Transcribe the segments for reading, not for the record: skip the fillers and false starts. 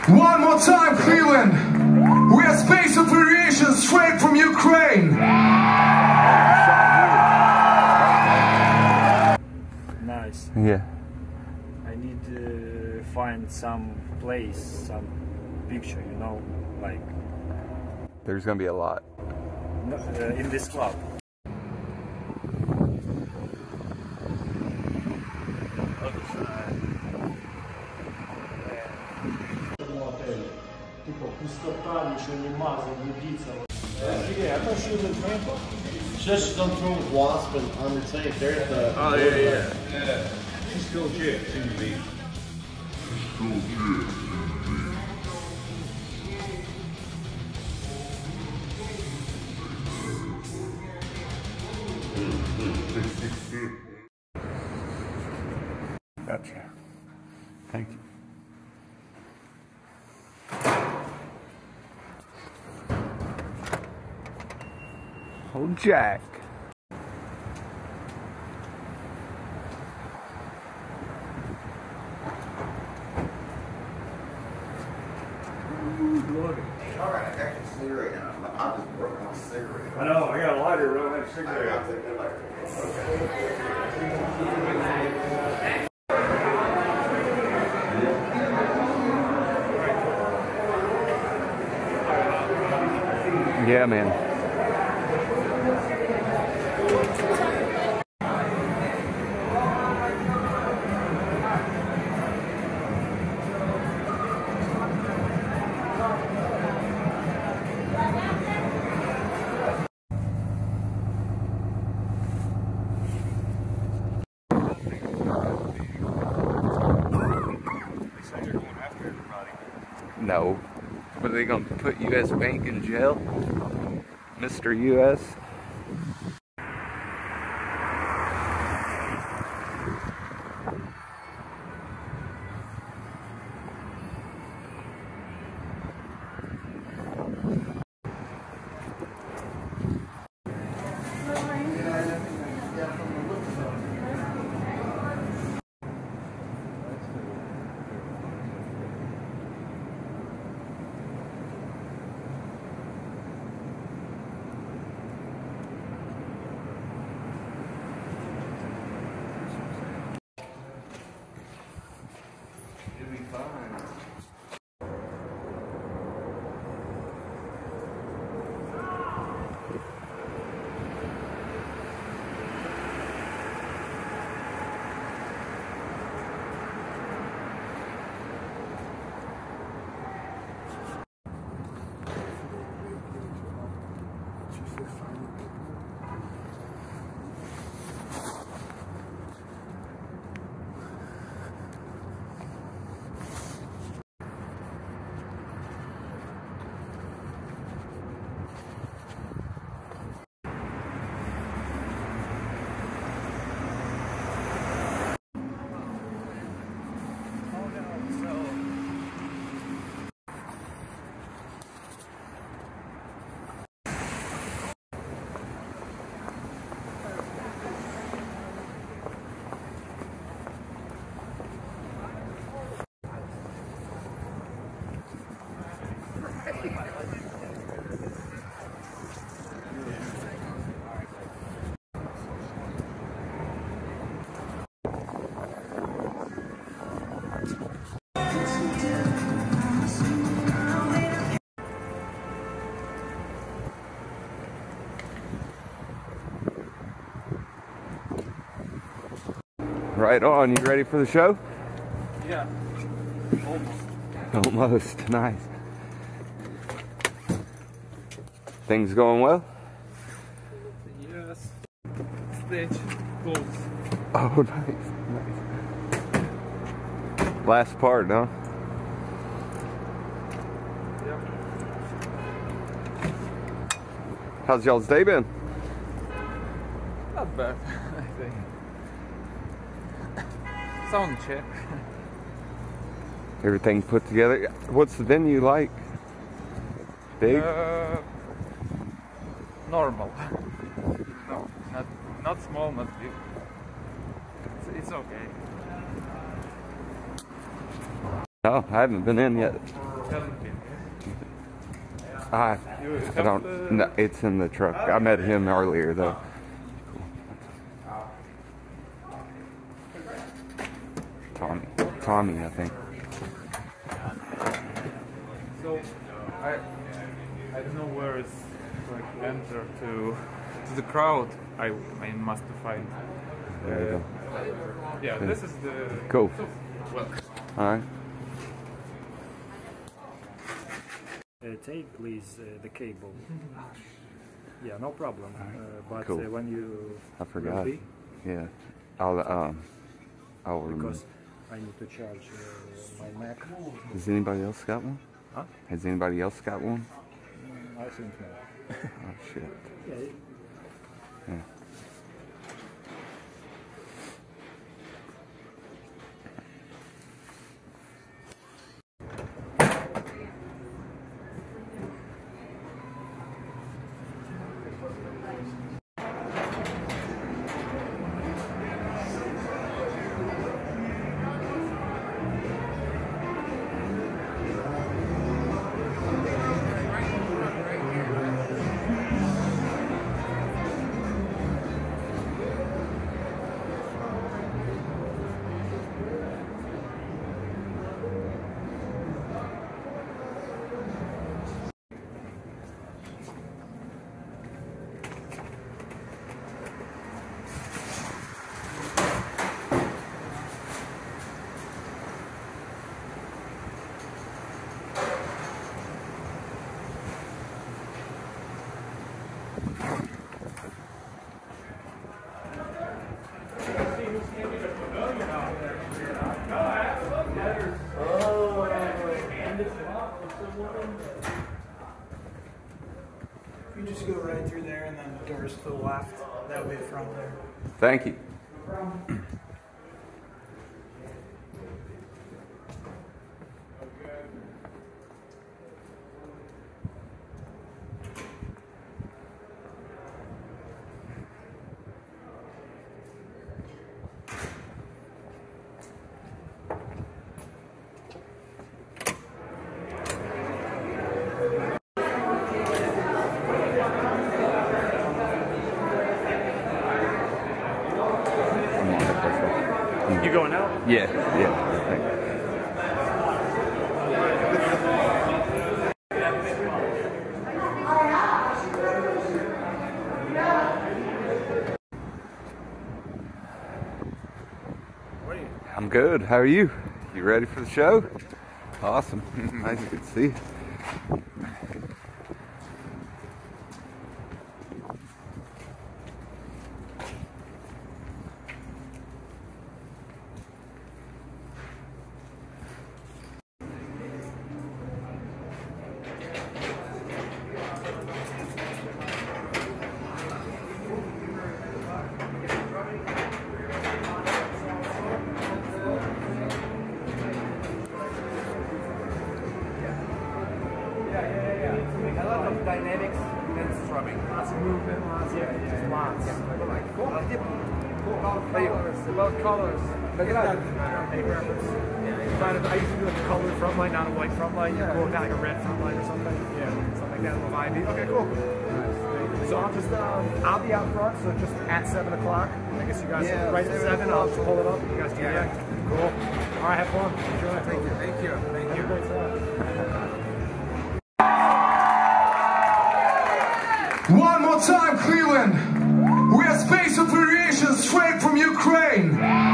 One more time, Cleveland. We are space operations straight from Ukraine. Nice. Yeah. I need to find some place, some picture, you know, like. There's gonna be a lot. In this club. Just don't throw wasp on the tank. They're at the. Oh, yeah. She's still legit, seems to be. Gotcha. Thank you. Oh, Jack. Alright, I got your cigarette now. I just broke my cigarette. I know, I got a lighter, but I don't have a cigarette. I'll take that lighter. Yeah, man. No. But are they going to put U.S. Bank in jail? Mr. U.S.? Right on. You ready for the show? Yeah. Almost. Almost. Nice. Things going well? Yes. Stage close. Oh, nice. Nice. Last part, huh? Yeah. How's y'all's day been? Not bad, I think. Sound check. Everything put together. What's the venue like? Big? Normal. No, not small, not big. It's okay. No, I haven't been in yet. I don't. No, it's in the truck. I met him earlier though. Tommy, I think. So I don't know where is like enter to the crowd. I must find. There you go. Yeah, this is the Cool. well. All right. Take please the cable. Yeah, no problem. But Cool. when you I forgot. will be, Yeah. I'll remember. because I need to charge my Mac. Has anybody else got one? Huh? Has anybody else got one? I think no. Oh shit. Yeah. Yeah. You just go right through there and then the doors to the left. That would be the front there. Thank you. You going out? Yeah, yeah. Thank you. I'm good. How are you? You ready for the show? Awesome. Nice to see you. Dynamics and strumming. Lots of movement, lots of just lots. Cool. About colors. Look at that. Any reference? I used to do like a colored front line, not a white front line. You go with like a red front line or something. Yeah. Something like that, a little vibey. Okay, cool. So I'll just I'll be out front, so just at 7 o'clock. I guess you guys right at 7, I'll just pull it up. You guys do that. Cool. All right, have fun. Enjoy. Thank you. Thank you. Thank you. Great stuff. One more time, Cleveland. We are Space Operations straight from Ukraine.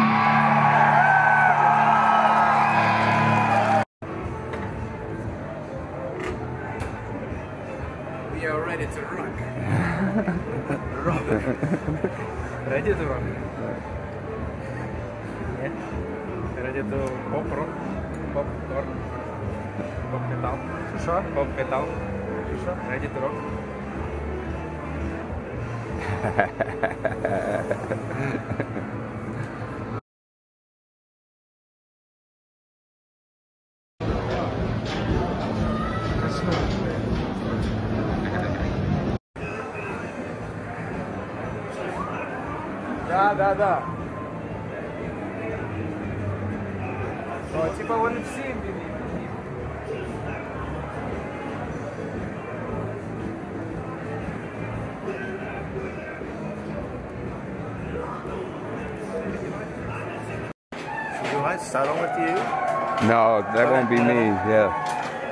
We are ready to rock. Rock. Ready to rock. Yeah. Ready to pop rock. Pop rock. Pop metal. Sure. Pop metal. Sure. Ready to rock. Да. Ну, типа он всем settle with you? No, that won't be me. Yeah.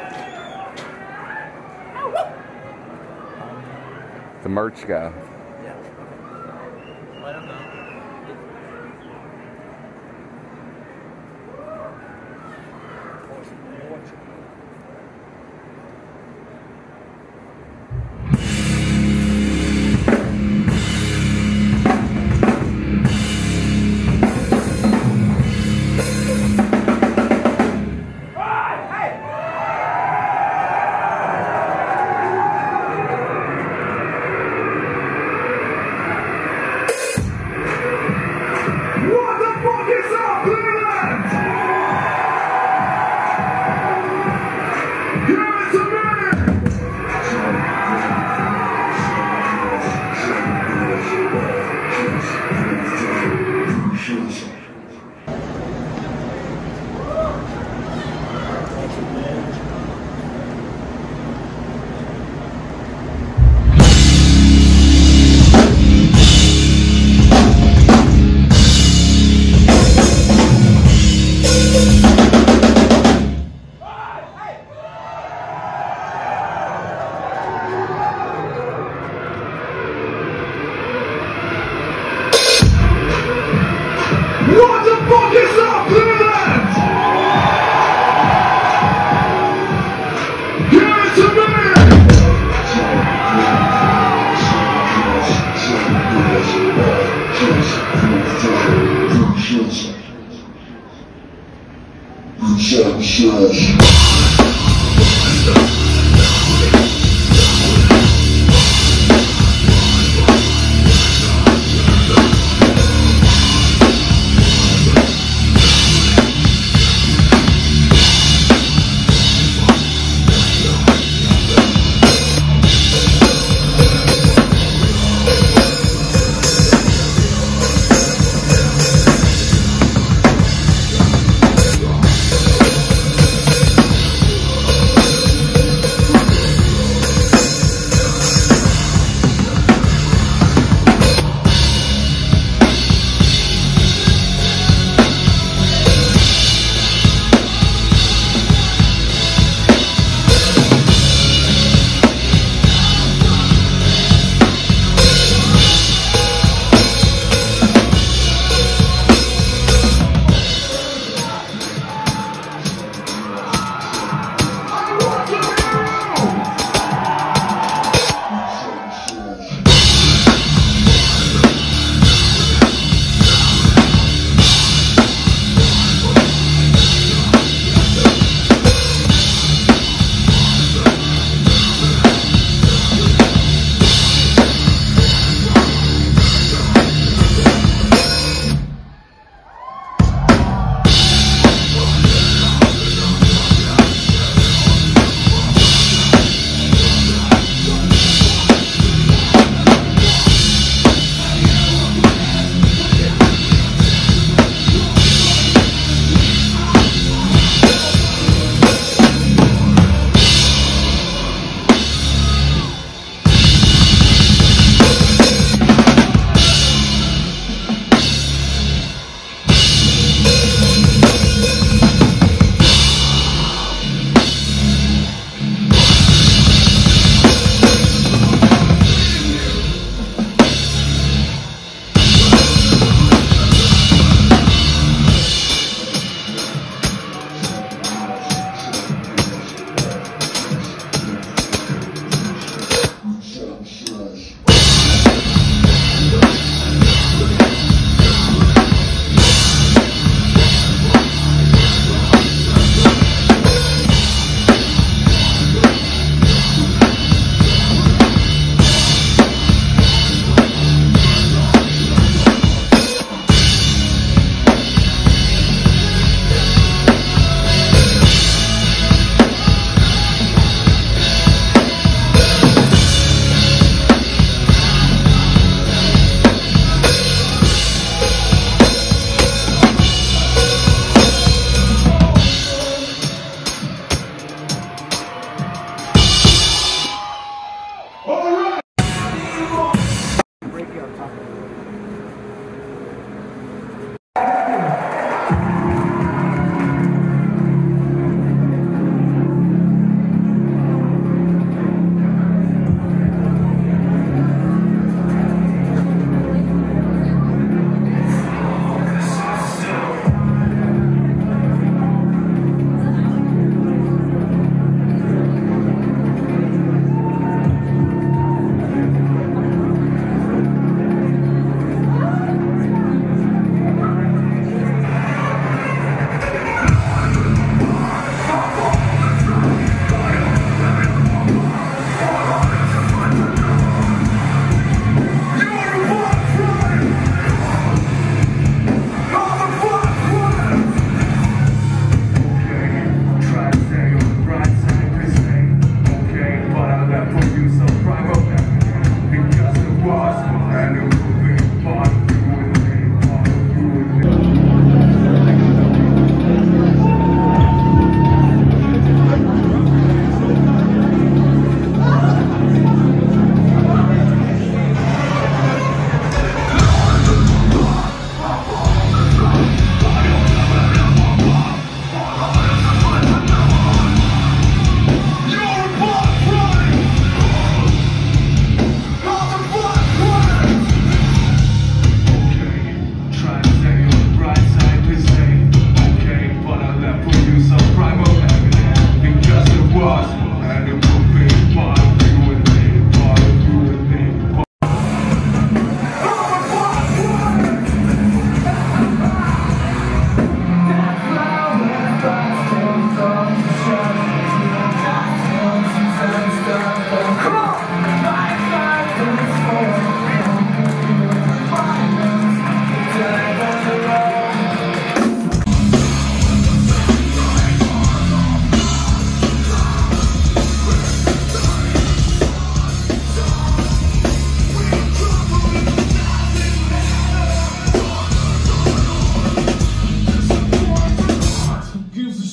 The merch guy. Yeah. Let him know.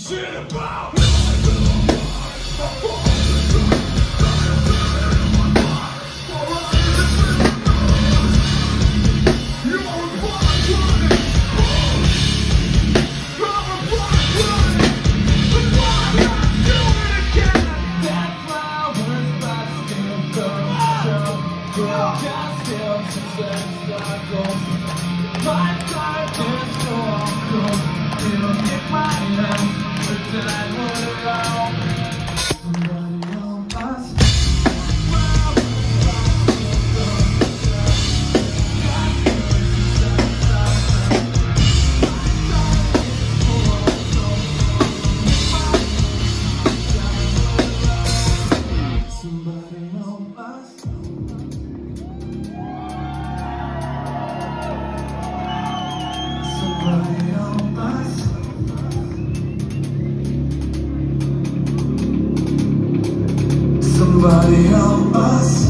Somebody help us.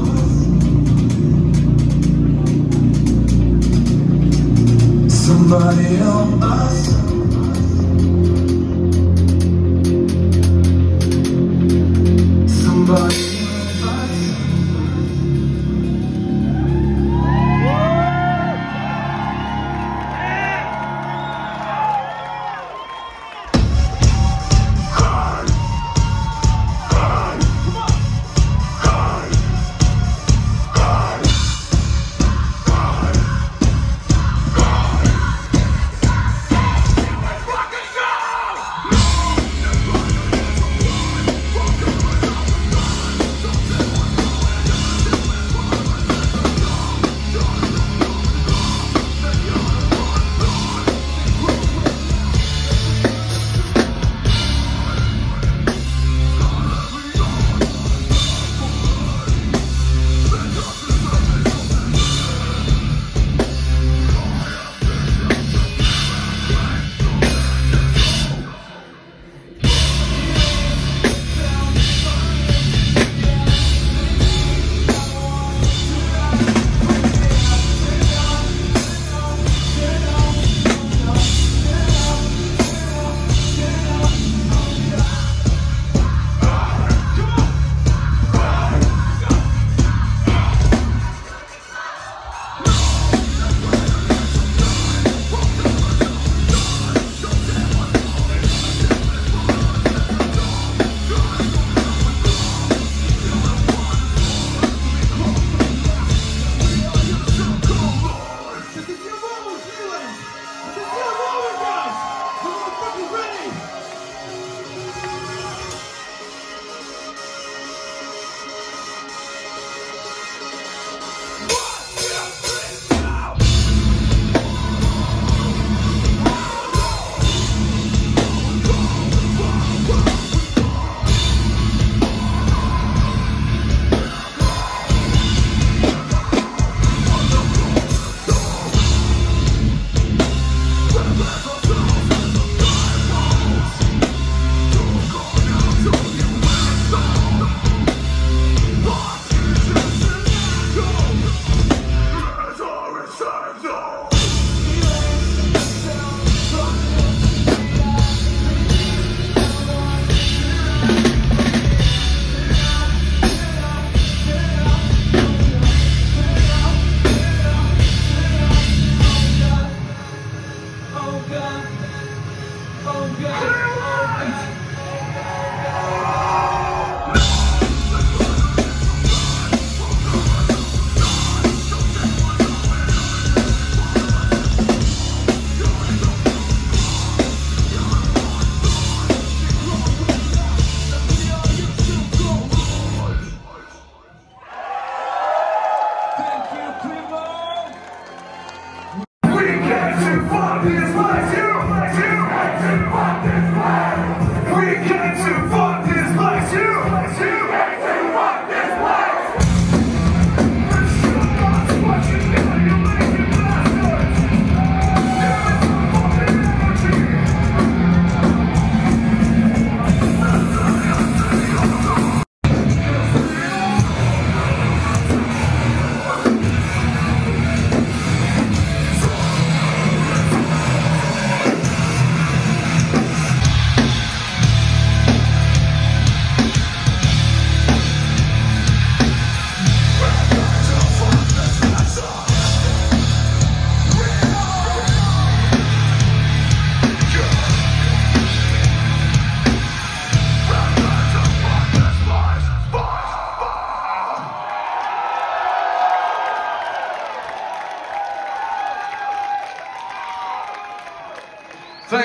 Somebody help us. Somebody help us.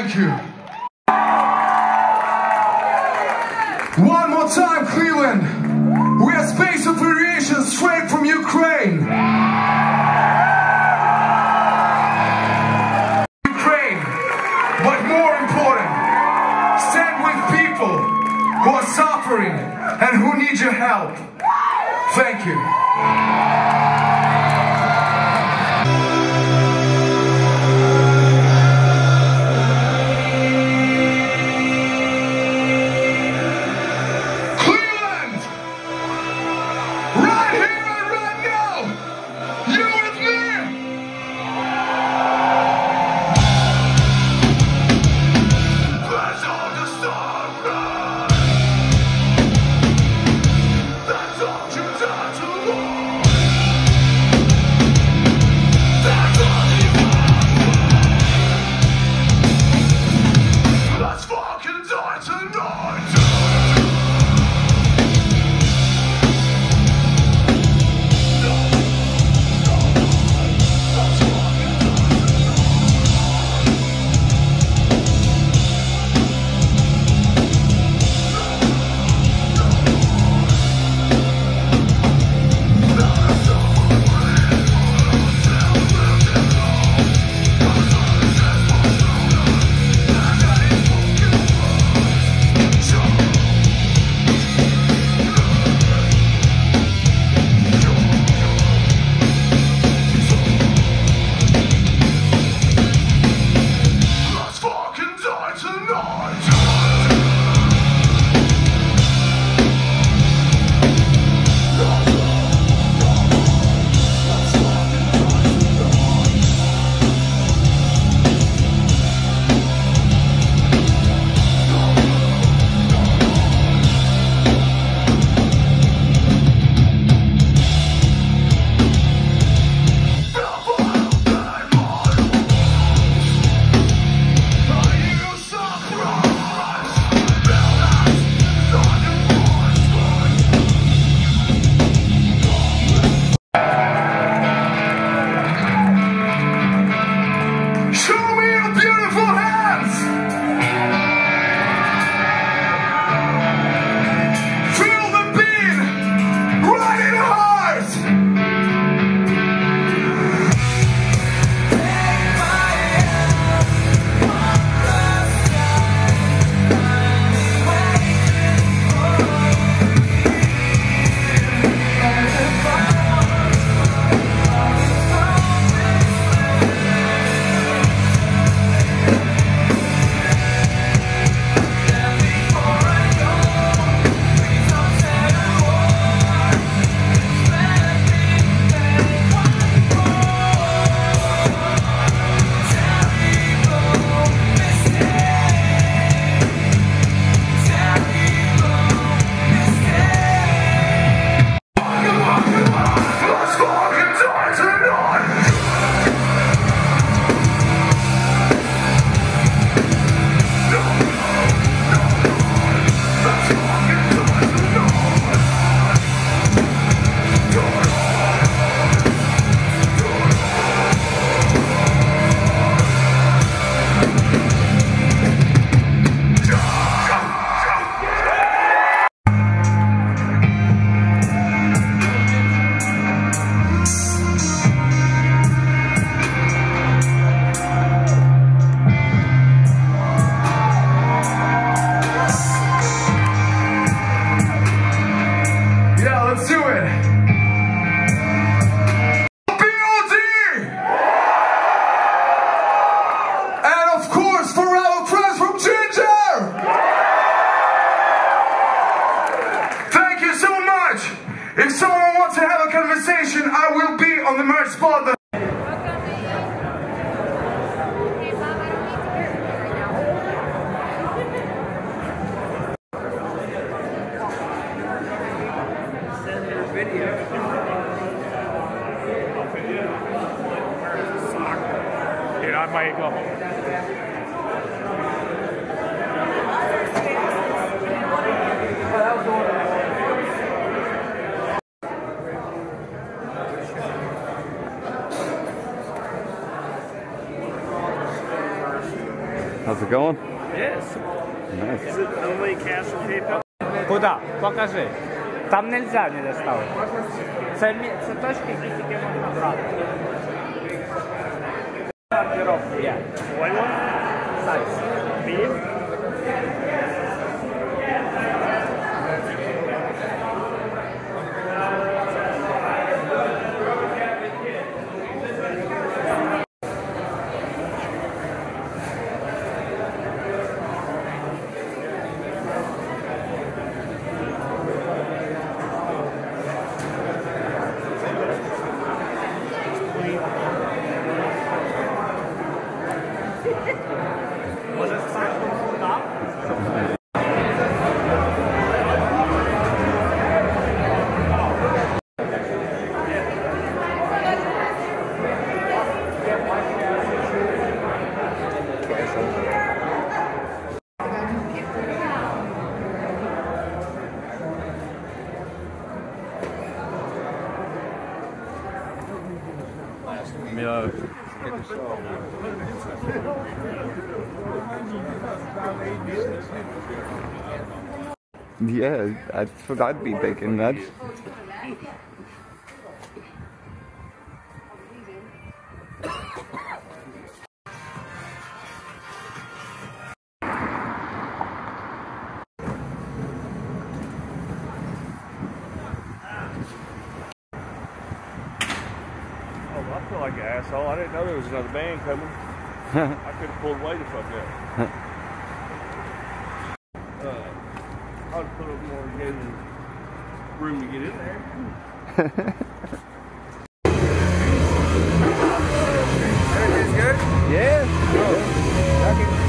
Thank you. One more time, Cleveland. We are Space of Variation straight from Ukraine. Ukraine, but more important, stand with people who are suffering and who need your help. Thank you. If someone wants to have a conversation, I will be on the merch spot. Dude, I might go home. going? Yes. Nice. Is it only cash or PayPal? Куда? Покажи. Там нельзя не доставить. Це точки, які тільки можна брати. Маркировка є. White one? Size. Medium? Yeah, that's what I'd be thinking. That's I feel like an asshole. I didn't know there was another band coming. I could have pulled way the fuck up. I would put up more gave them room to get in there. everything's good. Yeah.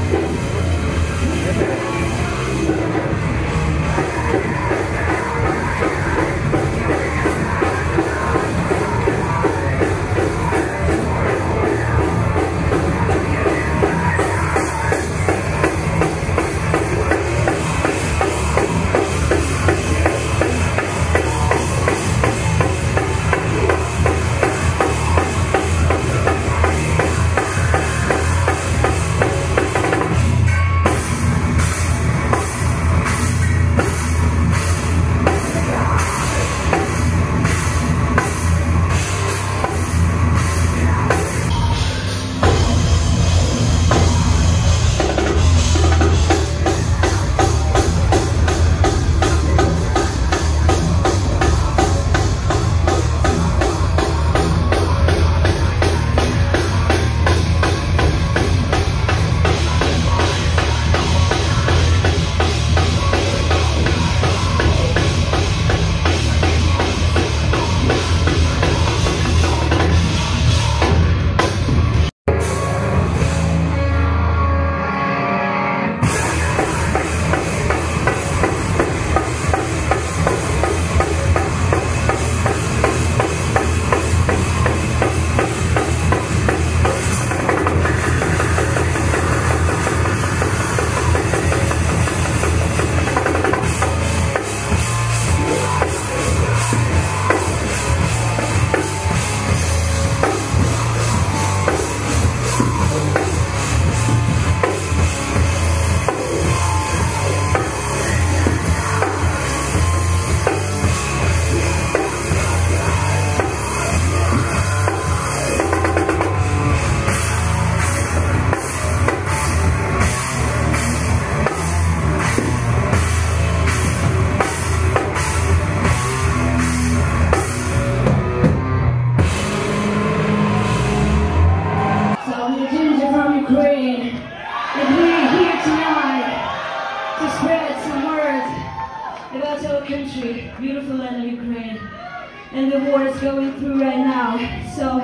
country, beautiful land of Ukraine, and the war is going through right now. So,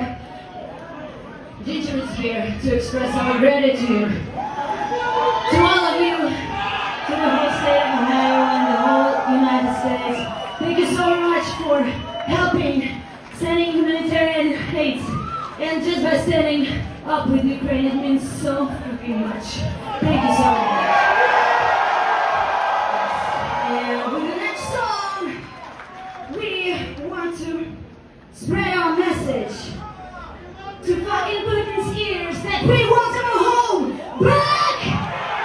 Jinjer is here to express our gratitude to all of you, to the whole state of Ohio and the whole United States. Thank you so much for helping, sending humanitarian aid, and just by standing up with Ukraine, it means so freaking much. Thank you so much. And with the next song, we want to spread our message to fucking Putin's ears that we want to go home back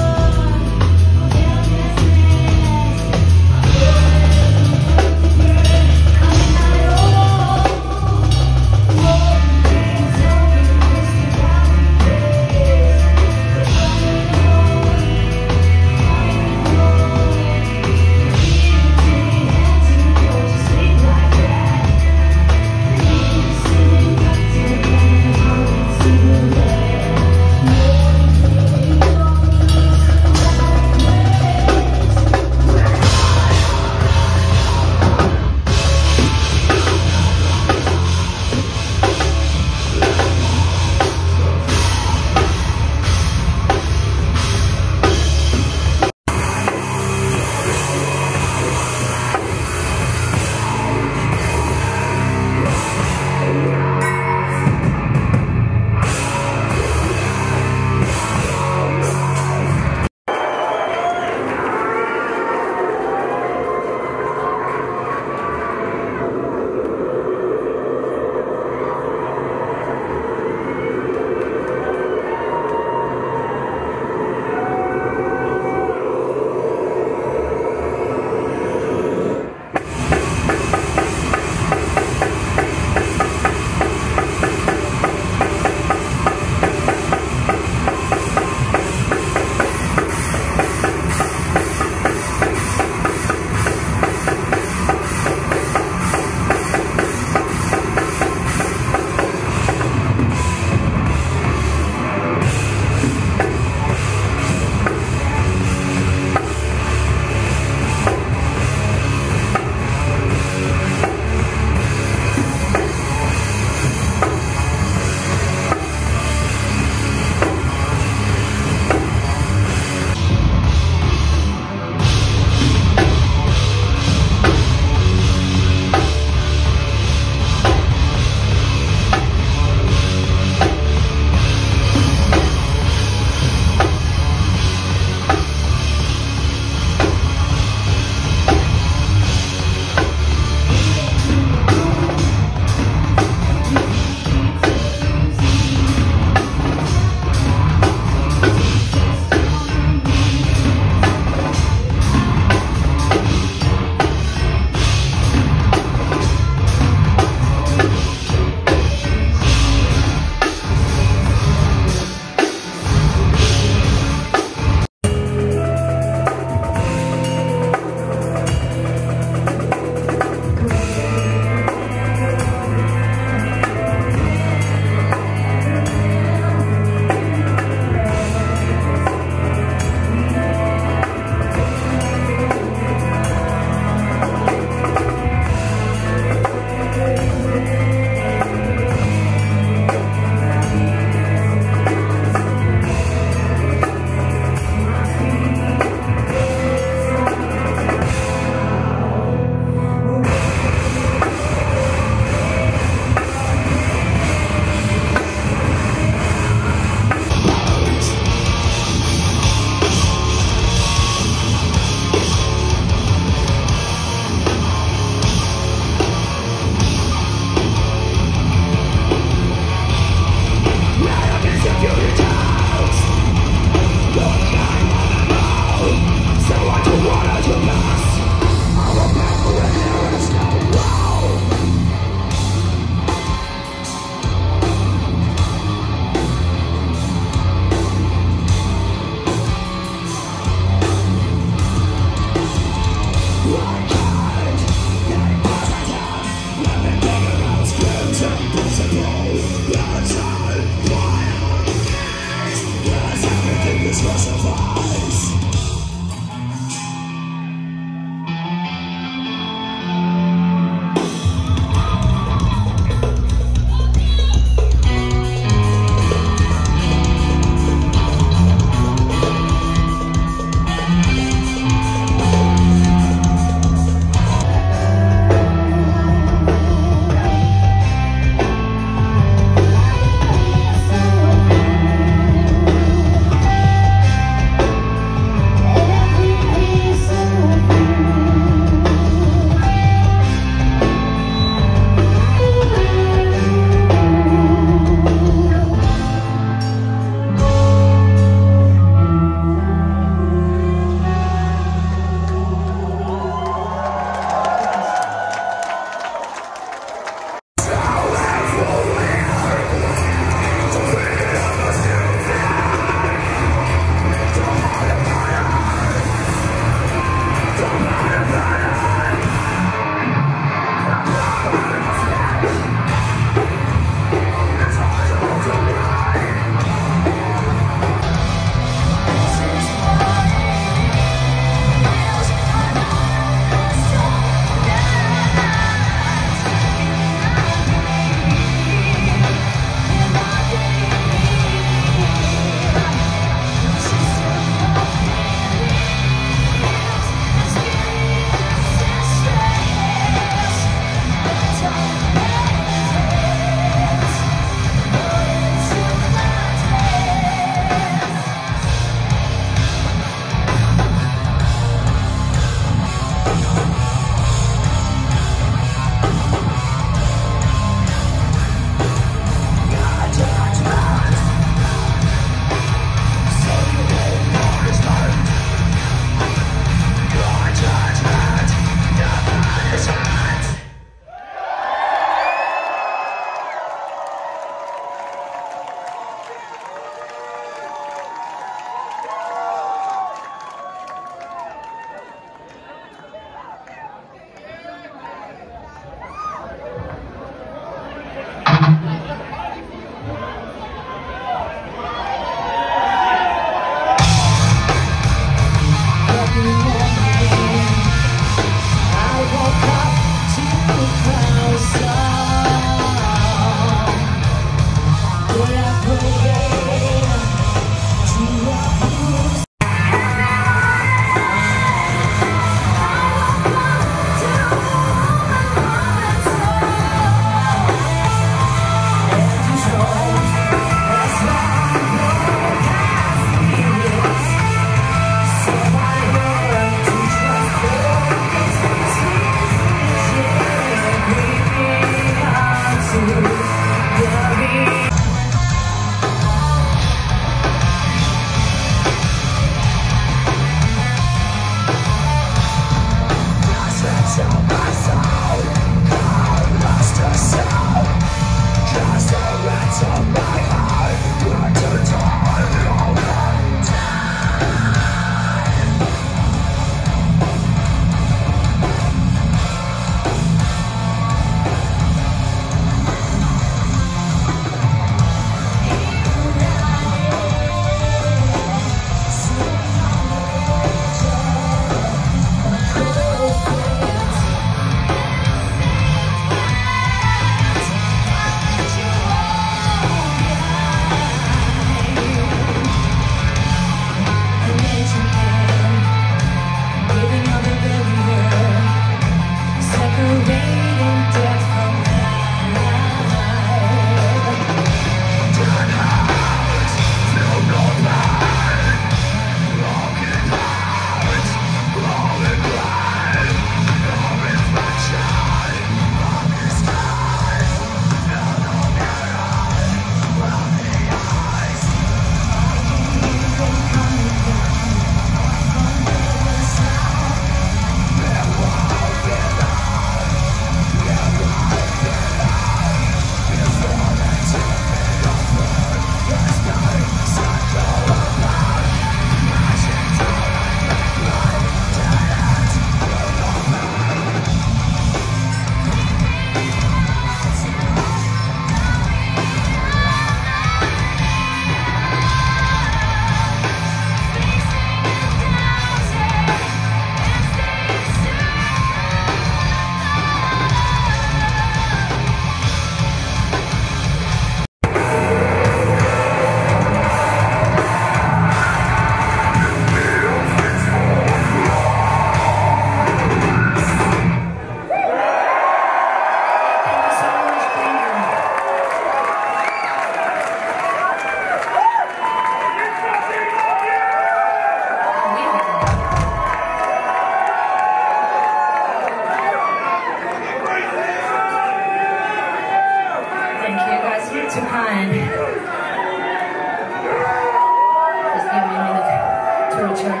returned.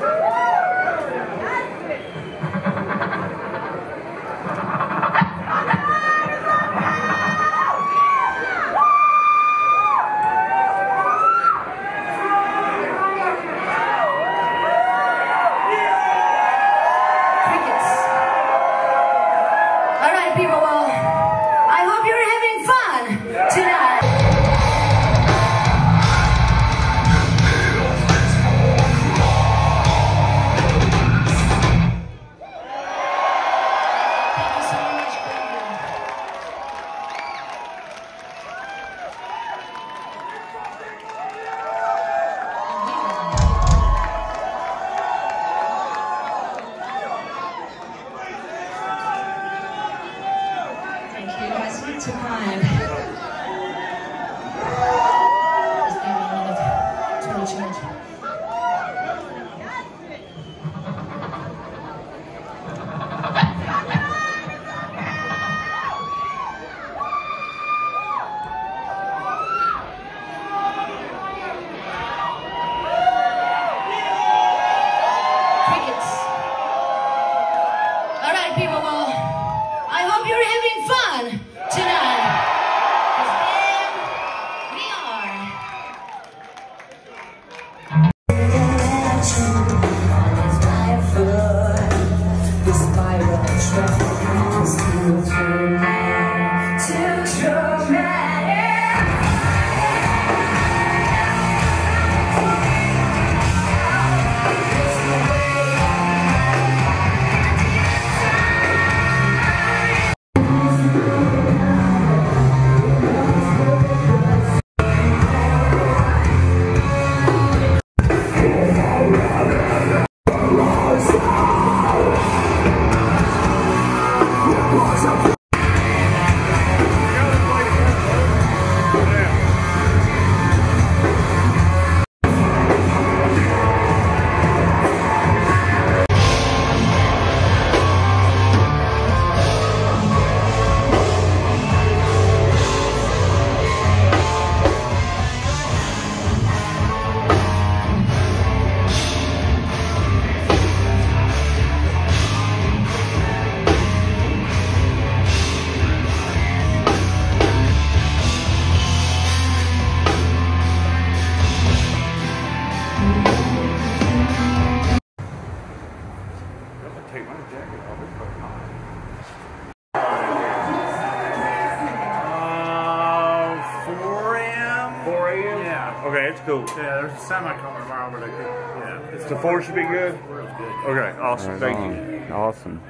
Cool. Yeah, there's a semi coming tomorrow, but yeah. It's the 4 should be good? Okay, awesome. Right Thank on. you. Awesome.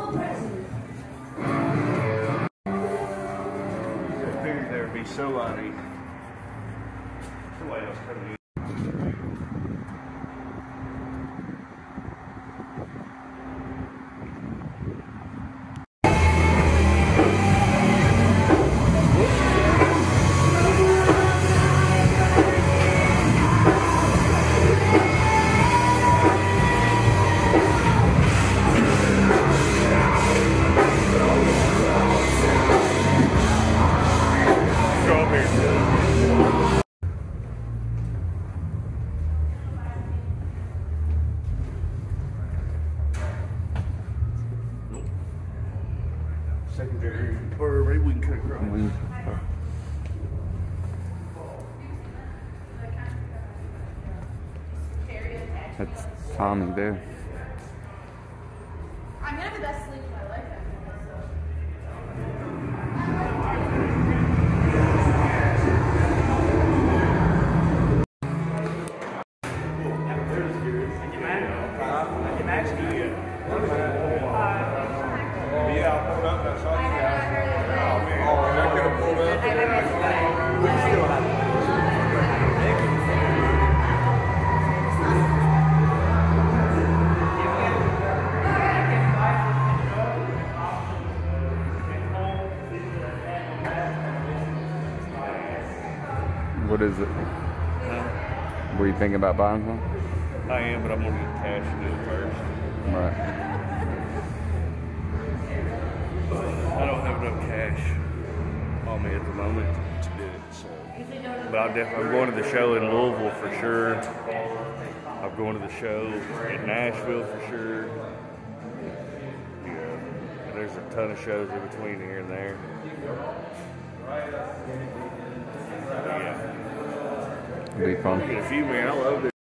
I figured there would be somebody else coming in. Secondary, or maybe we can cut across. That's Tommy there. I'm gonna have the best sleep of my life. What is it? Were you thinking about buying one? I am, but I'm gonna get cash to do it first. Right. I don't have enough cash on me at the moment to do it, so. But I'm going to the show in Louisville for sure. I've going to the show in Nashville for sure. Yeah, and there's a ton of shows in between here and there. Yeah. It'll be fun. Get a few, man. I love it.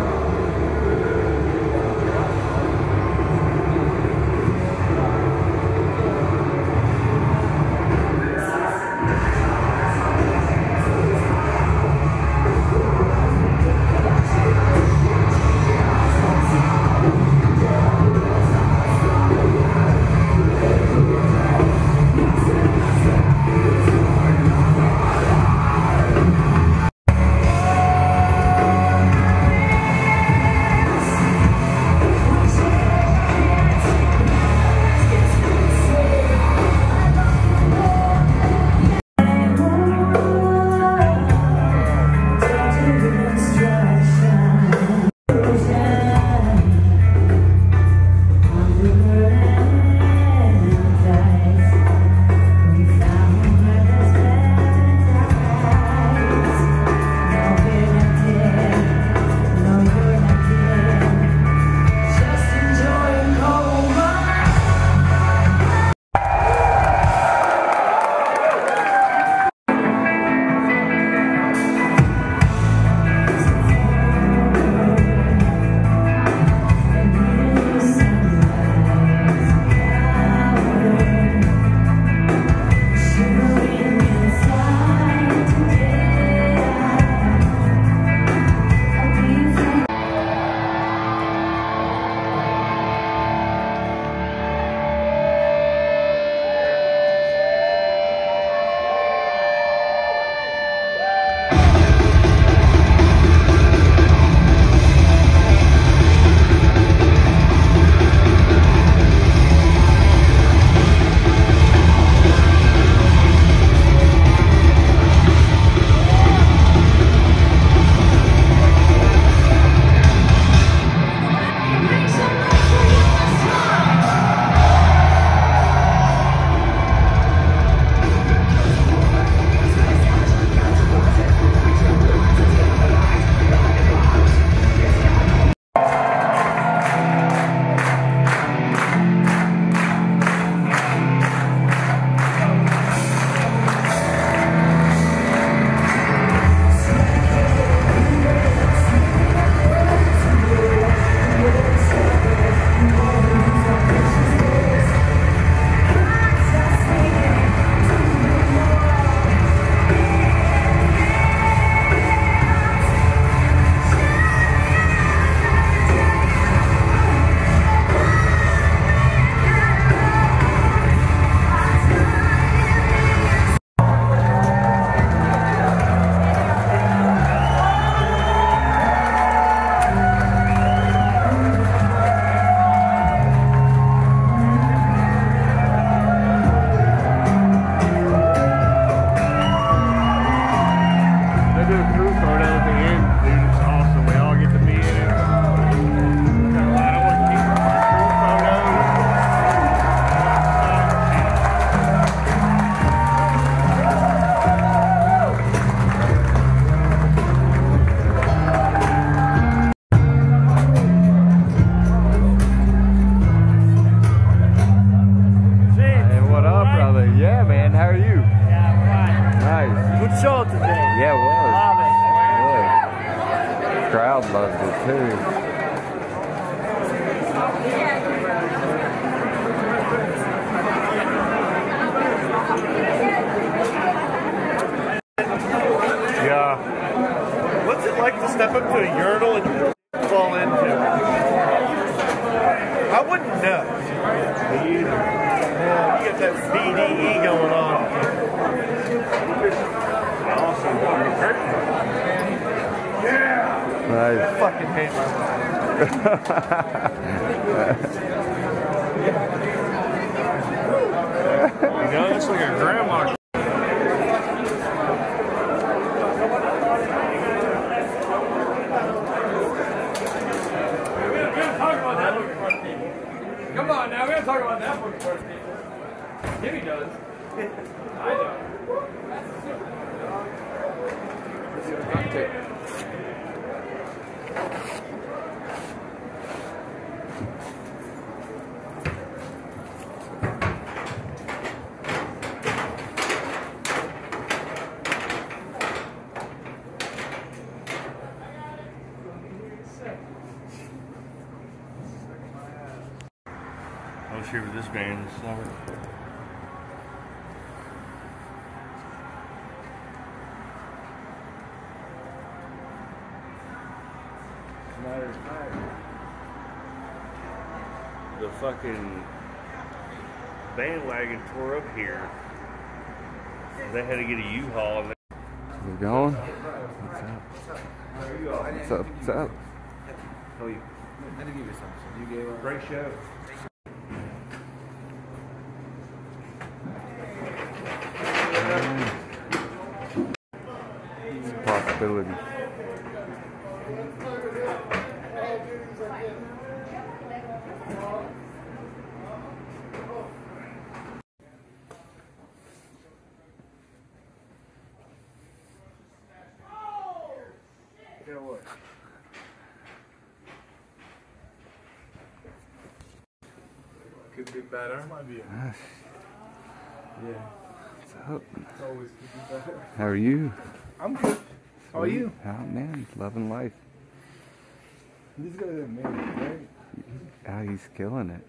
crowd loved it too. Yeah. What's it like to step up to a urinal and fall into? I wouldn't know. Me either. Yeah, you get that BDE going on. Awesome. Yeah. Nice. I fucking hate my You know, it's like a grandma. Come on now, we gotta talk about that one first. Jimmy does. I don't. was here with this band this summer. The fucking bandwagon tore up here. They had to get a U-Haul. We're going. What's up? What's up? What's up? How are you? I had to give you something. You gave a Great show. It's a possibility. Yeah, what? Could be better. Might be. Yeah. What's up? It's always could be better. How are you? I'm good. How are you? Oh man, loving life. This guy's amazing, right? Ah, he's killing it.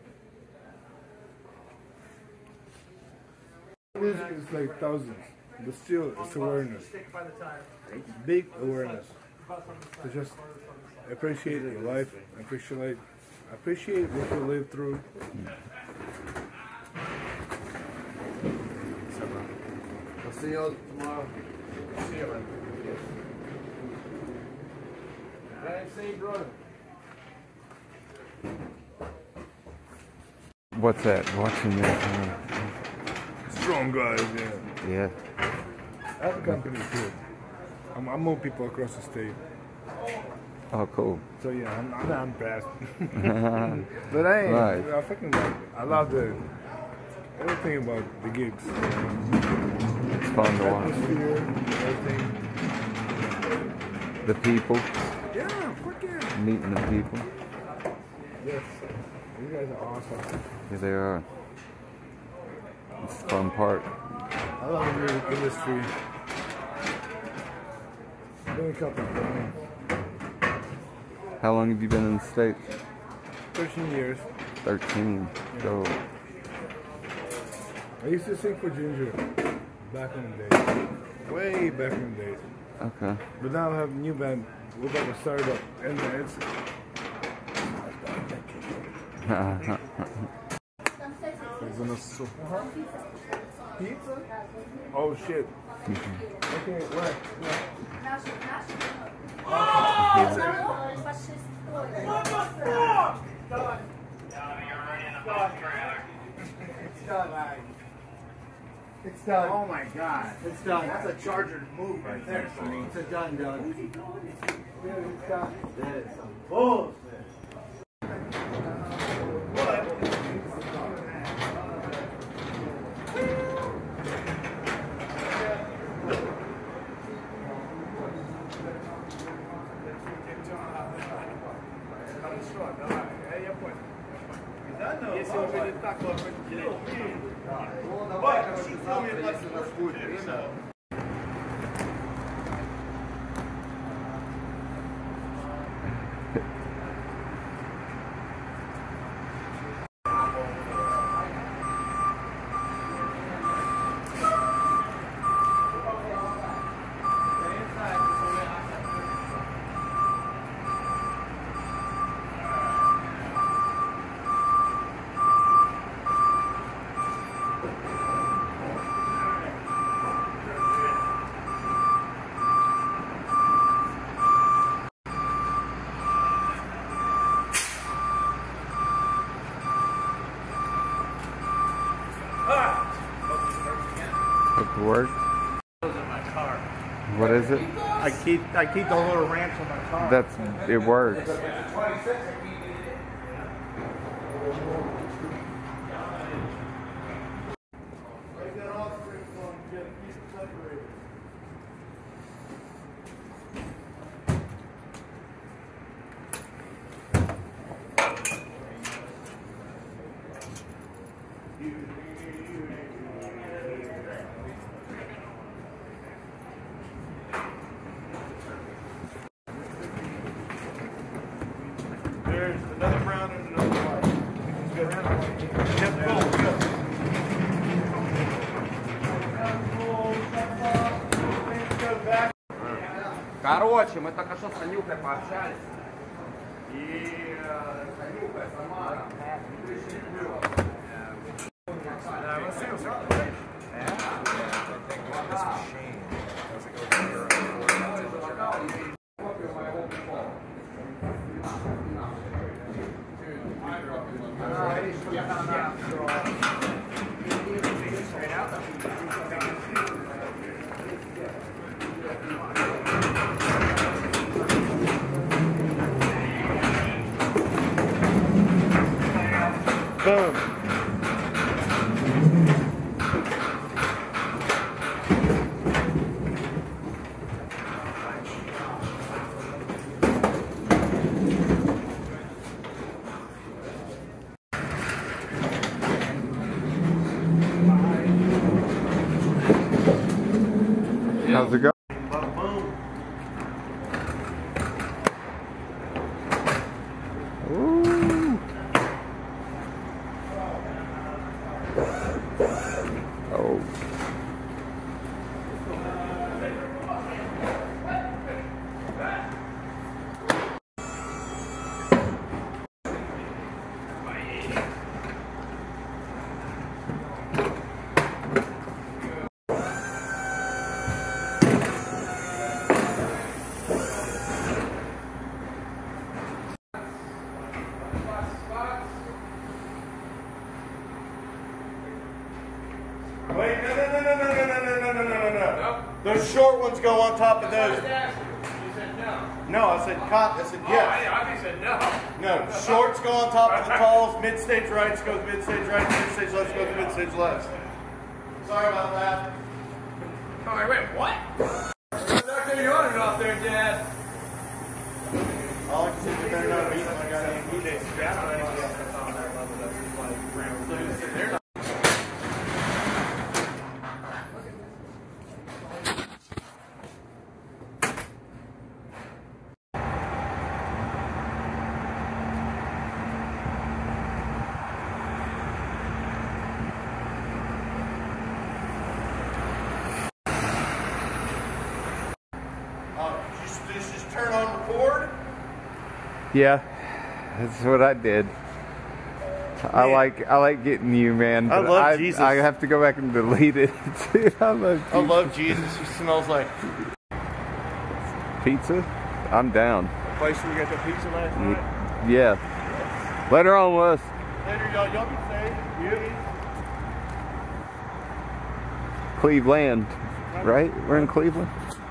Music is like thousands, but still it's awareness. It's big awareness. To just appreciate your life, appreciate what you live through. I'll see you tomorrow. See you, man. See you, brother. What's that? Watching that? Strong guys, yeah. Yeah. I have a company too. I move people across the state. Oh, cool. So yeah, I'm not impressed. But I ain't. Right. I fucking like it. I love everything about the gigs. It's fun to watch. Atmosphere, everything. The people. Yeah, fuck yeah. Meeting the people. Yes. You guys are awesome. Yeah, they are. It's the fun part. I love the music industry. Been a couple of times. How long have you been in the States? 13 years. 13. So, I used to sing for Jinjer back in the days. Way back in the days. okay. But now I have a new band. We're about to start up. And it's... Pizza? Oh shit. Okay, where? It's done. Oh my god. It's done. That's a charger to move right there. It's a done. Dude, it's done. That is some bullshit. Work? What is it? I keep the little ramps on my car. It works. There's another brown and another white. Короче, мы только что с Анюхой пообщались. И Анюха сама Boom. how's it going? Ooh. Oh. Wait, no. Those short ones go on top of those. No, I said cop. I said yes. I said no. No, shorts go on top of the talls. Mid-stage rights goes mid-stage right. Mid-stage lefts goes mid-stage lefts. Sorry about that. Oh, wait, what? You're yawning out there, Dad. All I can see is they're not beating my goddamn heat. They're not. Just turn on record. Yeah, that's what I did. I like getting you, man. I But love Jesus. I have to go back and delete it too. I love Jesus. He smells like pizza. I'm down. the place where we got the pizza last night. Yeah. Later on, Wes. Later, y'all. Y'all be safe. Cleveland, right? We're in Cleveland.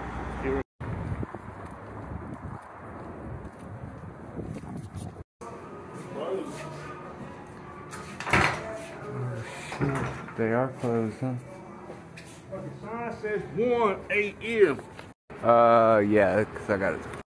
They are closed, huh? The sign says 1 a.m. Yeah, because I got it.